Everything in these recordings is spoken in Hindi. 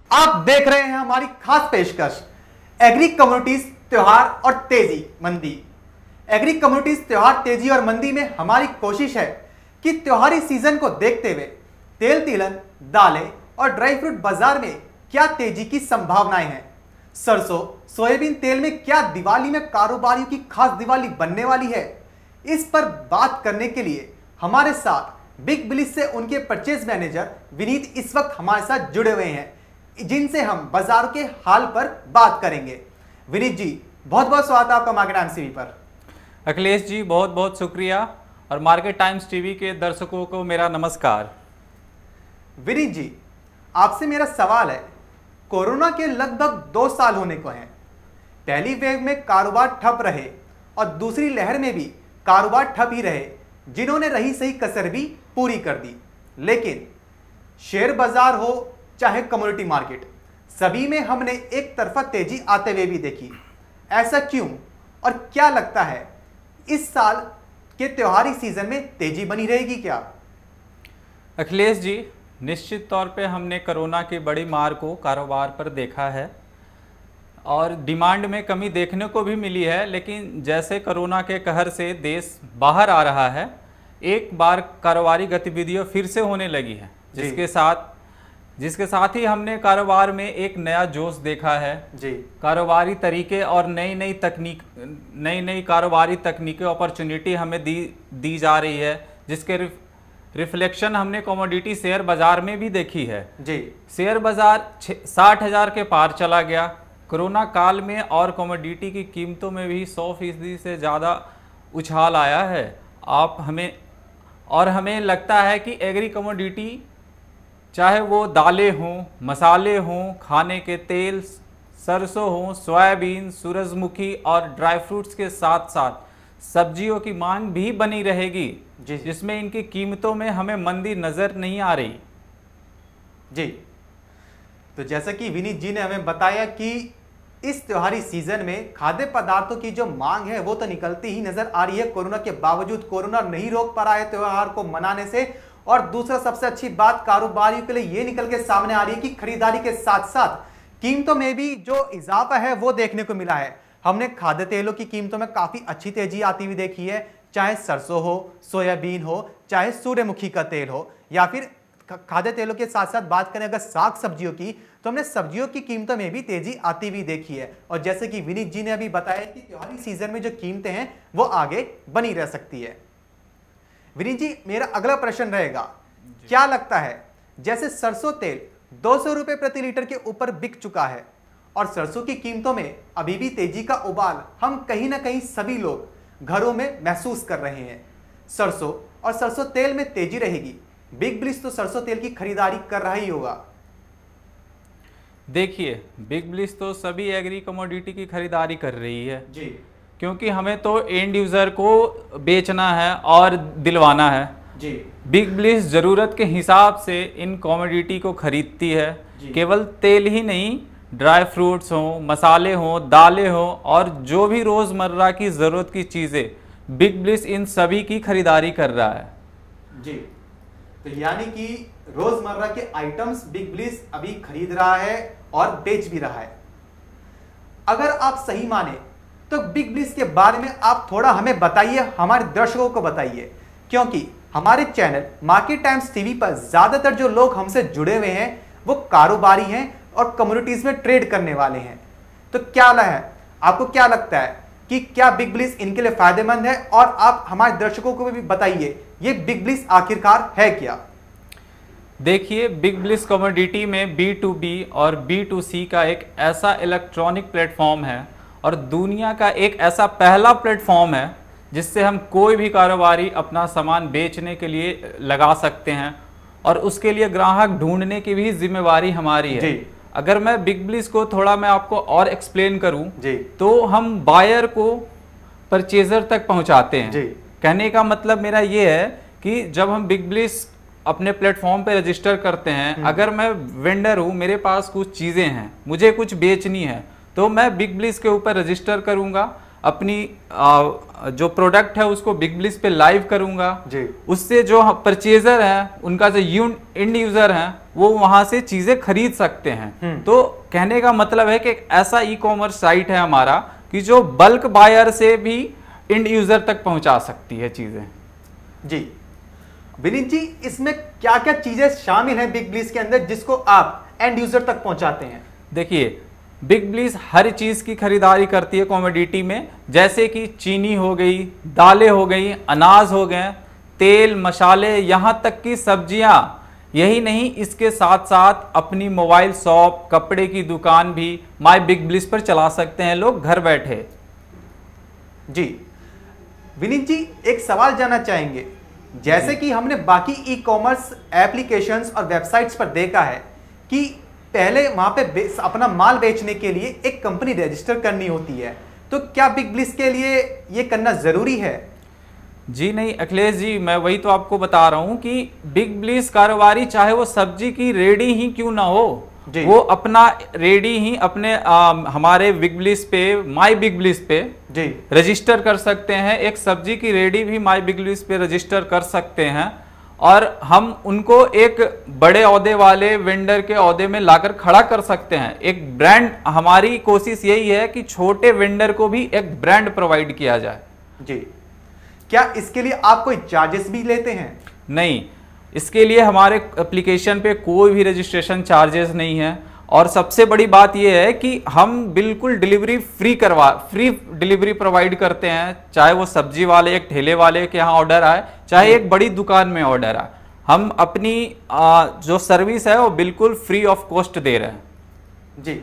आप देख रहे हैं हमारी खास पेशकश एग्री कम्युनिटीज त्योहार और तेजी मंदी। एग्री कम्युनिटीज त्योहार तेजी और मंदी में हमारी कोशिश है कि त्योहारी सीजन को देखते हुए तेल तिलहन, दालें और ड्राई फ्रूट बाजार में क्या तेजी की संभावनाएं हैं। सरसों सोयाबीन तेल में क्या दिवाली में कारोबारियों की खास दिवाली बनने वाली है। इस पर बात करने के लिए हमारे साथ बिग ब्लिस से उनके परचेज मैनेजर विनीत इस वक्त हमारे साथ जुड़े हुए हैं, जिनसे हम बाजार के हाल पर बात करेंगे। विनीत जी, बहुत बहुत स्वागत है आपका मार्केट टाइम्स टीवी पर। अखिलेश जी, बहुत बहुत शुक्रिया और मार्केट टाइम्स टीवी के दर्शकों को मेरा नमस्कार। विनीत जी, आपसे मेरा सवाल है, कोरोना के लगभग 2 साल होने को हैं। पहली वेव में कारोबार ठप रहे और दूसरी लहर में भी कारोबार ठप ही रहे, जिन्होंने रही सही कसर भी पूरी कर दी। लेकिन शेयर बाजार हो चाहे कमोडिटी मार्केट, सभी में हमने एक तरफा तेजी आते हुए भी देखी। ऐसा क्यों और क्या लगता है इस साल के त्योहारी सीजन में तेजी बनी रहेगी क्या? अखिलेश जी, निश्चित तौर पे हमने कोरोना की बड़ी मार को कारोबार पर देखा है और डिमांड में कमी देखने को भी मिली है। लेकिन जैसे कोरोना के कहर से देश बाहर आ रहा है, एक बार कारोबारी गतिविधियां फिर से होने लगी है, जिसके साथ ही हमने कारोबार में एक नया जोश देखा है जी। कारोबारी तरीके और नई नई कारोबारी तकनीकी अपॉर्चुनिटी हमें दी जा रही है, जिसके रिफ्लेक्शन हमने कमोडिटी शेयर बाजार में भी देखी है जी। शेयर बाजार 60,000 के पार चला गया कोरोना काल में और कमोडिटी की कीमतों में भी 100% से ज़्यादा उछाल आया है। हमें लगता है कि एग्री कमोडिटी, चाहे वो दालें हों, मसाले हों, खाने के तेल, सरसों हों, सोयाबीन, सूरजमुखी और ड्राई फ्रूट्स के साथ साथ सब्जियों की मांग भी बनी रहेगी, जिसमें इनकी कीमतों में हमें मंदी नज़र नहीं आ रही जी। तो जैसा कि विनीत जी ने हमें बताया कि इस त्योहारी सीजन में खाद्य पदार्थों की जो मांग है वो तो निकलती ही नजर आ रही है। कोरोना के बावजूद कोरोना नहीं रोक पा रहा है त्योहार को मनाने से। और दूसरा सबसे अच्छी बात कारोबारियों के लिए ये निकल के सामने आ रही है कि खरीदारी के साथ साथ कीमतों में भी जो इजाफा है वो देखने को मिला है। हमने खाद्य तेलों की कीमतों में काफी अच्छी तेजी आती हुई देखी है, चाहे सरसों हो, सोयाबीन हो, चाहे सूर्यमुखी का तेल हो, या फिर खाद्य तेलों के साथ साथ बात करें अगर साग सब्जियों की, तो हमने सब्जियों की कीमतों में भी तेजी आती हुई देखी है। और जैसे कि विनीत जी ने अभी बताया कि त्योहारी सीजन में जो कीमतें हैं वो आगे बनी रह सकती है। विनीत जी, मेरा अगला प्रश्न रहेगा, क्या लगता है जैसे सरसों तेल 200 रुपए प्रति लीटर के ऊपर बिक चुका है और सरसों की कीमतों में अभी भी तेजी का उबाल हम कहीं ना कहीं सभी लोग घरों में महसूस कर रहे हैं। सरसों और सरसों तेल में तेजी रहेगी। बिग ब्लिस तो सरसों तेल की खरीदारी कर रहा ही होगा। देखिए, बिग ब्लिस तो सभी एग्री कमोडिटी की खरीदारी कर रही है जी, क्योंकि हमें तो एंड यूजर को बेचना है और दिलवाना है जी। बिग ब्लिस जरूरत के हिसाब से इन कमोडिटी को खरीदती है। केवल तेल ही नहीं, ड्राई फ्रूट्स हों, मसाले हों, दालें हों और जो भी रोजमर्रा की जरूरत की चीजें, बिग ब्लिस इन सभी की खरीदारी कर रहा है जी। तो यानी कि रोजमर्रा के आइटम्स बिग ब्लिस अभी खरीद रहा है और बेच भी रहा है। अगर आप सही माने तो बिग ब्लिस के बारे में आप थोड़ा हमें बताइए, हमारे दर्शकों को बताइए, क्योंकि हमारे चैनल मार्केट टाइम्स टीवी पर ज्यादातर जो लोग हमसे जुड़े हुए हैं वो कारोबारी हैं और कम्युनिटीज में ट्रेड करने वाले हैं। तो क्या है, आपको क्या लगता है कि क्या बिग ब्लिस इनके लिए फायदेमंद है? और आप हमारे दर्शकों को भी बताइए, ये बिग ब्लिस आखिरकार है क्या? देखिए, बिग ब्लिस कमोडिटी में B2B और B2C का एक ऐसा इलेक्ट्रॉनिक प्लेटफॉर्म है और दुनिया का एक ऐसा पहला प्लेटफॉर्म है जिससे हम कोई भी कारोबारी अपना सामान बेचने के लिए लगा सकते हैं और उसके लिए ग्राहक ढूंढने की भी जिम्मेवारी हमारी है जी। अगर मैं बिग ब्लिस को थोड़ा मैं आपको और एक्सप्लेन करूं जी, तो हम बायर को परचेजर तक पहुंचाते हैं जी। कहने का मतलब मेरा ये है कि जब हम बिग ब्लिस अपने प्लेटफॉर्म पे रजिस्टर करते हैं, अगर मैं वेंडर हूं, मेरे पास कुछ चीजें हैं, मुझे कुछ बेचनी है, तो मैं बिग ब्लिस के ऊपर रजिस्टर करूंगा। अपनी जो प्रोडक्ट है उसको बिग ब्लिस पे लाइव करूंगा जी। उससे जो परचेजर है, उनका जो इंड यूजर है, वो वहां से चीजें खरीद सकते हैं। तो कहने का मतलब है कि एक ऐसा ई कॉमर्स साइट है हमारा कि जो बल्क बायर से भी इंड यूजर तक पहुंचा सकती है चीजें। जी विनीत जी, इसमें क्या क्या चीजें शामिल हैं बिग ब्लिस के अंदर जिसको आप एंड यूजर तक पहुंचाते हैं? देखिए, बिग ब्लिस हर चीज की खरीदारी करती है कॉमोडिटी में, जैसे कि चीनी हो गई, दालें हो गई, अनाज हो गए, तेल मसाले, यहां तक कि सब्जियां। यही नहीं, इसके साथ साथ अपनी मोबाइल शॉप, कपड़े की दुकान भी माई बिग ब्लिस पर चला सकते हैं लोग घर बैठे। जी विनीत जी, एक सवाल जानना चाहेंगे, जैसे कि हमने बाकी ई कॉमर्स एप्लीकेशंस और वेबसाइट्स पर देखा है कि पहले वहां पे अपना माल बेचने के लिए एक कंपनी रजिस्टर करनी होती है, तो क्या बिग ब्लिस के लिए ये करना जरूरी है? जी नहीं अखिलेश जी, मैं वही तो आपको बता रहा हूं कि बिग ब्लिस कारोबारी चाहे वो सब्जी की रेडी ही क्यों ना हो, वो अपना रेडी ही अपने हमारे बिग ब्लिस पे, माई बिग ब्लिस पे जी रजिस्टर कर सकते हैं। एक सब्जी की रेडी भी माई बिग ब्लिस पे रजिस्टर कर सकते हैं और हम उनको एक बड़े औहदे वाले वेंडर के औहदे में लाकर खड़ा कर सकते हैं। एक ब्रांड, हमारी कोशिश यही है कि छोटे वेंडर को भी एक ब्रांड प्रोवाइड किया जाए। जी, क्या इसके लिए आप कोई चार्जेस भी लेते हैं? नहीं, इसके लिए हमारे एप्लीकेशन पे कोई भी रजिस्ट्रेशन चार्जेस नहीं है। और सबसे बड़ी बात यह है कि हम बिल्कुल डिलीवरी फ्री डिलीवरी प्रोवाइड करते हैं, चाहे वो सब्जी वाले, एक ठेले वाले के यहाँ ऑर्डर आए, चाहे एक बड़ी दुकान में ऑर्डर आए, हम अपनी जो सर्विस है वो बिल्कुल फ्री ऑफ कॉस्ट दे रहे हैं। जी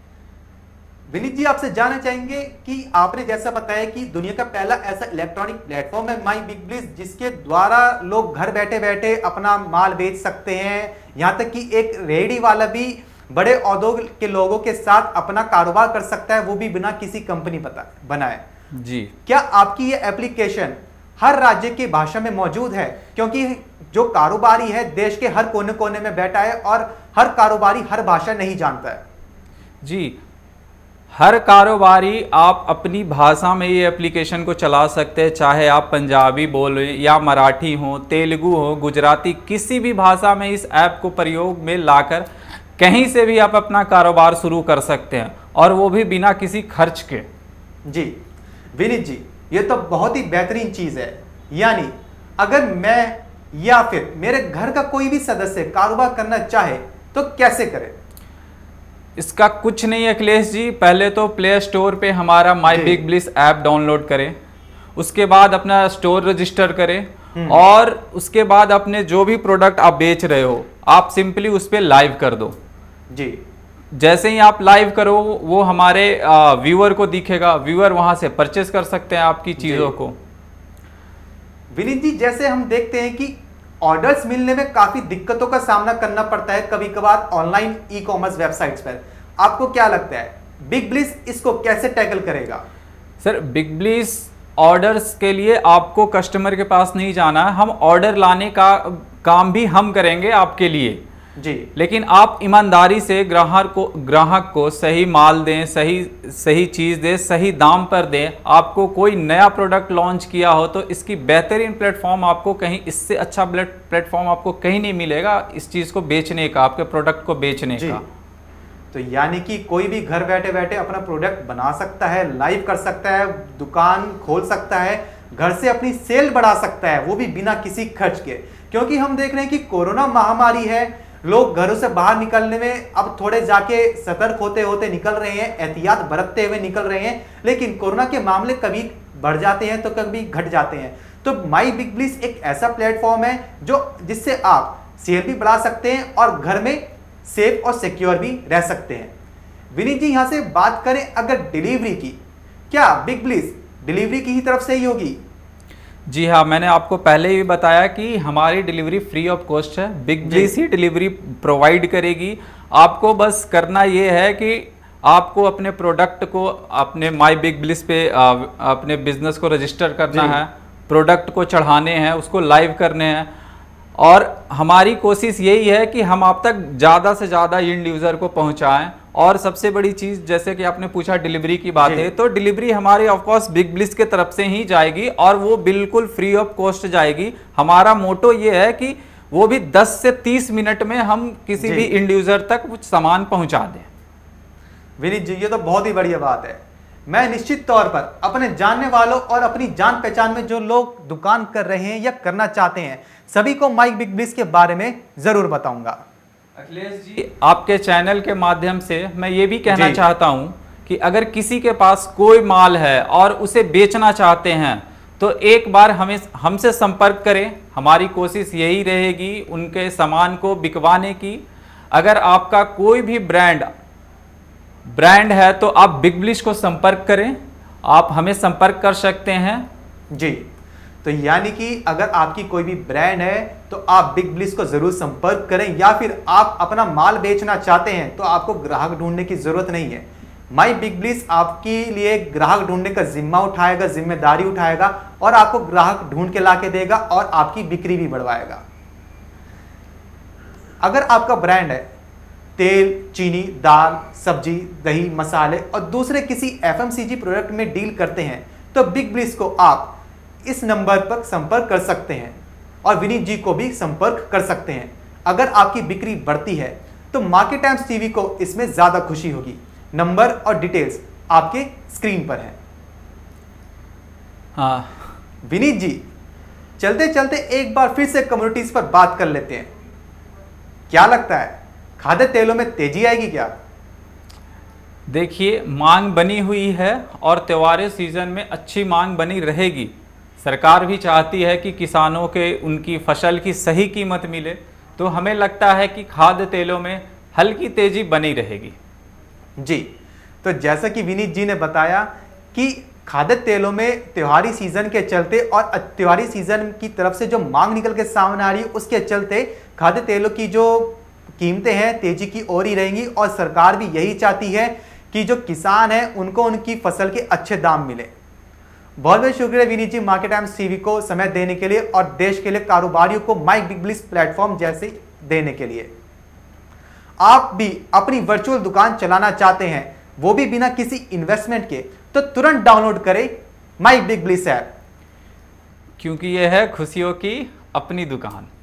विनीत जी, आपसे जानना चाहेंगे कि आपने जैसा बताया कि दुनिया का पहला ऐसा इलेक्ट्रॉनिक प्लेटफॉर्म है माई बिग ब्लिस, जिसके द्वारा लोग घर बैठे बैठे अपना माल बेच सकते हैं। यहां तक कि एक रेहड़ी वाला भी बड़े औहदों के लोगों के साथ अपना कारोबार कर सकता है, वो भी बिना किसी कंपनी बनाए। जी, क्या आपकी ये एप्लीकेशन हर राज्य की भाषा में मौजूद है? क्योंकि जो कारोबारी है देश के हर कोने कोने में बैठा है और हर कारोबारी हर भाषा नहीं जानता है। जी, हर कारोबारी आप अपनी भाषा में ये एप्लीकेशन को चला सकते हैं, चाहे आप पंजाबी बोले या मराठी हो, तेलुगु हो, गुजराती, किसी भी भाषा में इस ऐप को प्रयोग में लाकर कहीं से भी आप अपना कारोबार शुरू कर सकते हैं, और वो भी बिना किसी खर्च के। जी विनीत जी, ये तो बहुत ही बेहतरीन चीज है। यानी अगर मैं या फिर मेरे घर का कोई भी सदस्य कारोबार करना चाहे तो कैसे करे? इसका कुछ नहीं अखिलेश जी, पहले तो प्ले स्टोर पे हमारा my big bliss app download करें, उसके बाद अपना स्टोर रजिस्टर करें और उसके बाद अपने जो भी प्रोडक्ट आप बेच रहे हो आप सिंपली उस पर लाइव कर दो। जी, जैसे ही आप लाइव करो वो हमारे व्यूअर को दिखेगा, व्यूअर वहां से परचेस कर सकते हैं आपकी चीजों को। विनीत जी, जैसे हम देखते हैं कि ऑर्डर्स मिलने में काफी दिक्कतों का सामना करना पड़ता है कभी कभार ऑनलाइन ई कॉमर्स वेबसाइट्स पर, आपको क्या लगता है बिग ब्लिस इसको कैसे टैकल करेगा? सर, बिग ब्लिस ऑर्डर्स के लिए आपको कस्टमर के पास नहीं जाना है, हम ऑर्डर लाने का काम भी हम करेंगे आपके लिए जी। लेकिन आप ईमानदारी से ग्राहक को सही माल दें, सही चीज़ दें, सही दाम पर दें। आपको कोई नया प्रोडक्ट लॉन्च किया हो तो इसकी बेहतरीन प्लेटफॉर्म आपको कहीं, इससे अच्छा प्लेटफॉर्म आपको कहीं नहीं मिलेगा इस चीज़ को बेचने का, आपके प्रोडक्ट को बेचने का। तो यानी कि कोई भी घर बैठे बैठे अपना प्रोडक्ट बना सकता है, लाइव कर सकता है, दुकान खोल सकता है, घर से अपनी सेल बढ़ा सकता है, वो भी बिना किसी खर्च के। क्योंकि हम देख रहे हैं कि कोरोना महामारी है, लोग घरों से बाहर निकलने में अब थोड़े जाके सतर्क होते होते निकल रहे हैं, एहतियात बरतते हुए निकल रहे हैं, लेकिन कोरोना के मामले कभी बढ़ जाते हैं तो कभी घट जाते हैं। तो माई बिग ब्लिस एक ऐसा प्लेटफॉर्म है जिससे आप सेल भी बढ़ा सकते हैं और घर में सेफ और सिक्योर भी रह सकते हैं। विनीत जी, यहां से बात करें अगर डिलीवरी की, क्या बिग ब्लिस डिलीवरी की ही तरफ से ही होगी? जी हाँ, मैंने आपको पहले ही बताया कि हमारी डिलीवरी फ्री ऑफ कॉस्ट है, बिग ब्लिस ही डिलीवरी प्रोवाइड करेगी। आपको बस करना ये है कि आपको अपने प्रोडक्ट को अपने माई बिग ब्लिस पे अपने बिजनेस को रजिस्टर करना है, प्रोडक्ट को चढ़ाने हैं, उसको लाइव करने हैं। और हमारी कोशिश यही है कि हम आप तक ज़्यादा से ज़्यादा एंड यूज़र को पहुंचाएं। और सबसे बड़ी चीज़, जैसे कि आपने पूछा डिलीवरी की बात है, तो डिलीवरी हमारी ऑफकोर्स बिग ब्लिस के तरफ से ही जाएगी और वो बिल्कुल फ्री ऑफ कॉस्ट जाएगी। हमारा मोटो ये है कि वो भी 10 से 30 मिनट में हम किसी भी एंड यूज़र तक कुछ सामान पहुँचा दें। विनीत जी, ये तो बहुत ही बढ़िया बात है। मैं निश्चित तौर पर अपने जानने वालों और अपनी जान पहचान में जो लोग दुकान कर रहे हैं या करना चाहते हैं, सभी को माइक बिग ब्लिस के बारे में जरूर बताऊंगा। अखिलेश जी, आपके चैनल के माध्यम से मैं ये भी कहना चाहता हूं कि अगर किसी के पास कोई माल है और उसे बेचना चाहते हैं तो एक बार हमसे संपर्क करें। हमारी कोशिश यही रहेगी उनके सामान को बिकवाने की। अगर आपका कोई भी ब्रांड है तो आप बिग ब्लिस को संपर्क करें, आप हमें संपर्क कर सकते हैं। जी, तो यानी कि अगर आपकी कोई भी ब्रांड है तो आप बिग ब्लिस को जरूर संपर्क करें, या फिर आप अपना माल बेचना चाहते हैं तो आपको ग्राहक ढूंढने की जरूरत नहीं है। माई बिग ब्लिस आपके लिए ग्राहक ढूंढने का जिम्मा उठाएगा, जिम्मेदारी उठाएगा और आपको ग्राहक ढूंढ के ला के देगा और आपकी बिक्री भी बढ़वाएगा। अगर आपका ब्रांड है तेल, चीनी, दाल, सब्जी, दही, मसाले और दूसरे किसी एफएमसीजी प्रोडक्ट में डील करते हैं तो बिग ब्लिस को आप इस नंबर पर संपर्क कर सकते हैं और विनीत जी को भी संपर्क कर सकते हैं। अगर आपकी बिक्री बढ़ती है तो मार्केट टाइम्स टीवी को इसमें ज्यादा खुशी होगी। नंबर और डिटेल्स आपके स्क्रीन पर हैं। हाँ विनीत जी, चलते चलते एक बार फिर से कम्युनिटीज पर बात कर लेते हैं। क्या लगता है, खाद्य तेलों में तेजी आएगी क्या? देखिए, मांग बनी हुई है और त्योहारी सीजन में अच्छी मांग बनी रहेगी। सरकार भी चाहती है कि किसानों के उनकी फसल की सही कीमत मिले, तो हमें लगता है कि खाद्य तेलों में हल्की तेजी बनी रहेगी। जी, तो जैसा कि विनीत जी ने बताया कि खाद्य तेलों में त्योहारी सीजन के चलते और त्योहारी सीजन की तरफ से जो मांग निकल के सामने आ रही है उसके चलते खाद्य तेलों की जो कीमतें हैं तेजी की ओर ही रहेंगी और सरकार भी यही चाहती है कि जो किसान हैं उनको उनकी फसल के अच्छे दाम मिले। बहुत बहुत शुक्रिया Vineet ji market times TV को समय देने के लिए और देश के लिए कारोबारियों को माइक बिग ब्लिस प्लेटफॉर्म जैसे देने के लिए। आप भी अपनी वर्चुअल दुकान चलाना चाहते हैं, वो भी बिना किसी इन्वेस्टमेंट के, तो तुरंत डाउनलोड करें माइक बिग ब्लिस ऐप, क्योंकि यह है खुशियों की अपनी दुकान।